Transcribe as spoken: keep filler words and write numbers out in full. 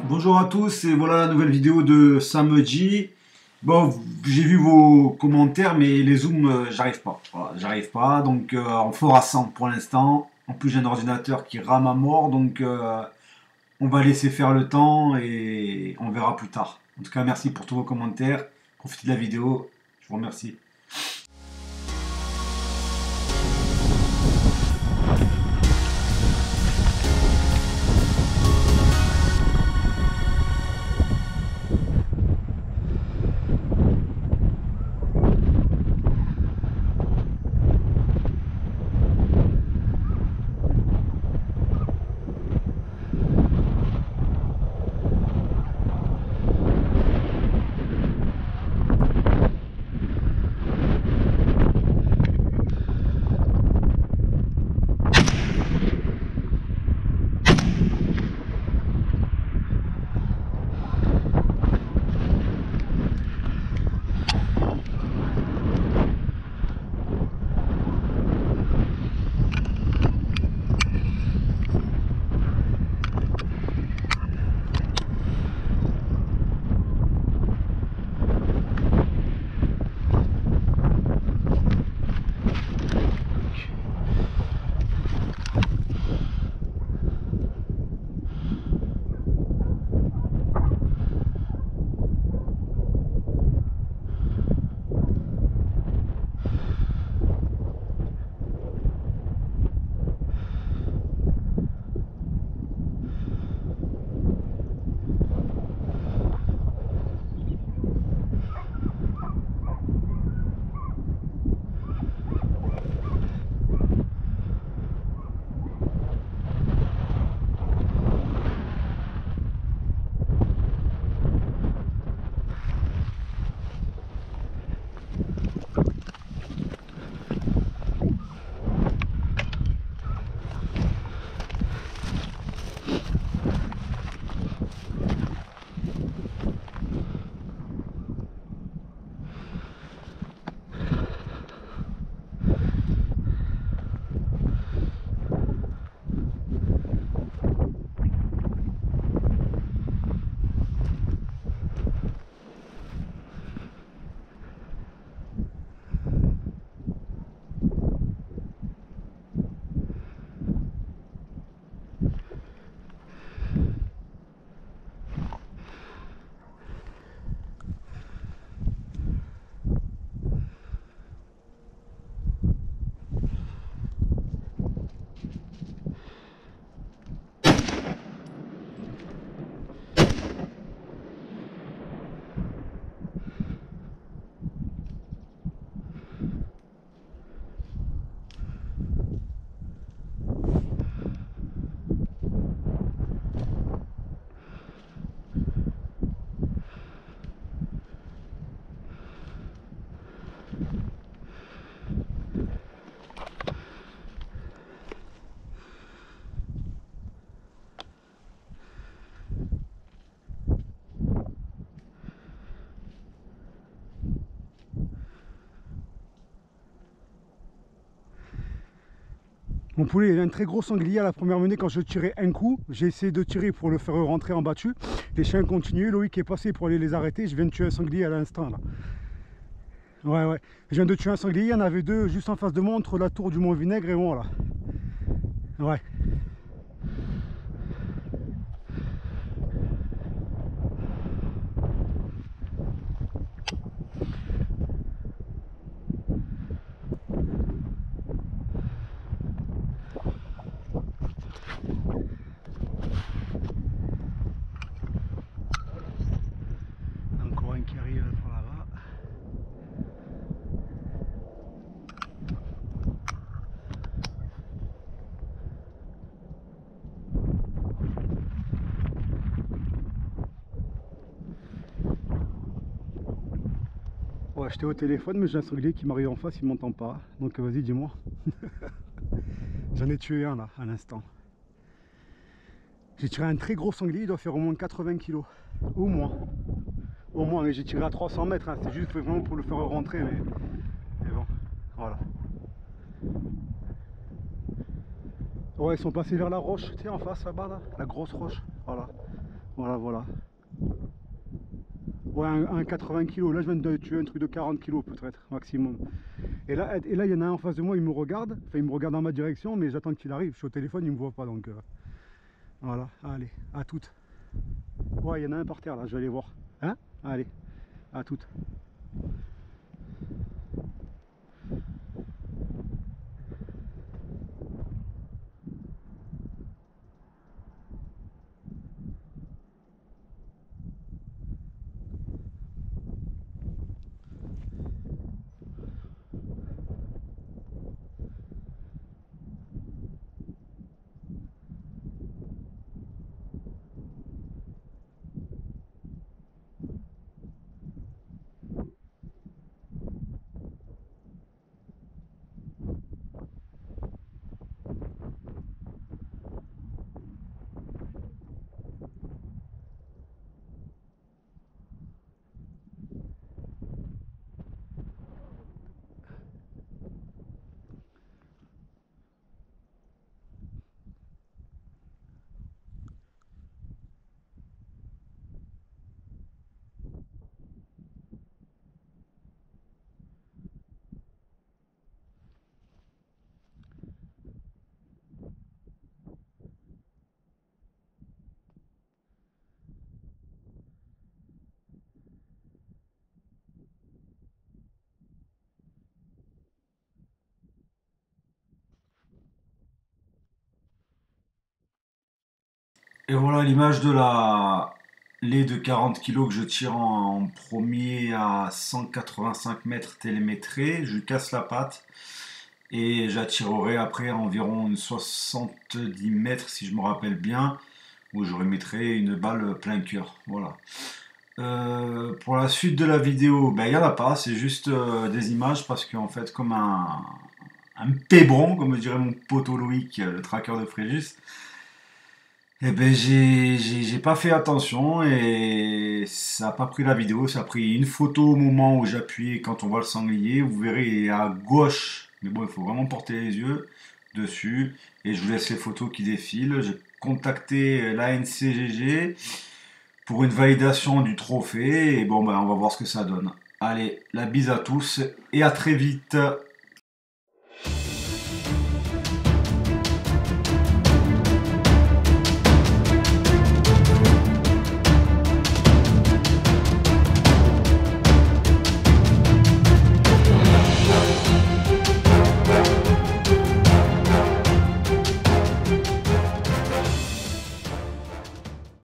Bonjour à tous et voilà la nouvelle vidéo de samedi. Bon, j'ai vu vos commentaires mais les zooms, euh, j'arrive pas. Voilà, j'arrive pas donc euh, on fera cent pour l'instant. En plus j'ai un ordinateur qui rame à mort donc euh, on va laisser faire le temps et on verra plus tard. En tout cas merci pour tous vos commentaires. Profitez de la vidéo. Je vous remercie. Mon poulet, il y a un très gros sanglier à la première menée. Quand je tirais un coup, j'ai essayé de tirer pour le faire rentrer en battu. Les chiens continuent. Loïc est passé pour aller les arrêter. Je viens de tuer un sanglier à l'instant là. Ouais, ouais. Je viens de tuer un sanglier. Il y en avait deux juste en face de moi, entre la tour du Mont Vinaigre et moi là. Ouais. Encore un qui arrive par là-bas. Ouais, j'étais au téléphone, mais j'ai un sanglier qui m'arrive en face, il m'entend pas. Donc vas-y, dis-moi. J'en ai tué un là, à l'instant. J'ai tiré un très gros sanglier, il doit faire au moins quatre-vingts kilos. Au moins. Au moins, mais j'ai tiré à trois cents mètres, hein. C'est juste vraiment pour le faire rentrer. Mais, mais bon, voilà. Ouais, ils sont passés vers la roche, tu sais, en face là-bas, là, la grosse roche. Voilà. Voilà, voilà. Ouais, un, un quatre-vingts kilos. Là, je viens de tuer un truc de quarante kilos peut-être, maximum. Et là, et là, il y en a un en face de moi, il me regarde. Enfin, il me regarde dans ma direction, mais j'attends qu'il arrive. Je suis au téléphone, il me voit pas, donc... Euh, voilà, allez, à toutes. Ouais, il y en a un par terre, là, je vais aller voir. Hein? Allez, à toutes. Et voilà l'image de la lait de quarante kilos que je tire en, en premier à cent quatre-vingt-cinq mètres télémétré. Je lui casse la patte et j'attirerai après à environ une soixante-dix mètres si je me rappelle bien, où je remettrai une balle plein cœur. Voilà. Euh, pour la suite de la vidéo, ben, il n'y en a pas, c'est juste euh, des images parce qu'en fait, comme un, un pébron, comme dirait mon poteau Loïc, le traqueur de Fréjus, eh ben j'ai j'ai- j'ai pas fait attention et ça a pas pris la vidéo, ça a pris une photo au moment où j'appuyais quand on voit le sanglier. Vous verrez il est à gauche, mais bon il faut vraiment porter les yeux dessus et je vous laisse les photos qui défilent. J'ai contacté l'A N C G G pour une validation du trophée et bon ben on va voir ce que ça donne. Allez, la bise à tous et à très vite.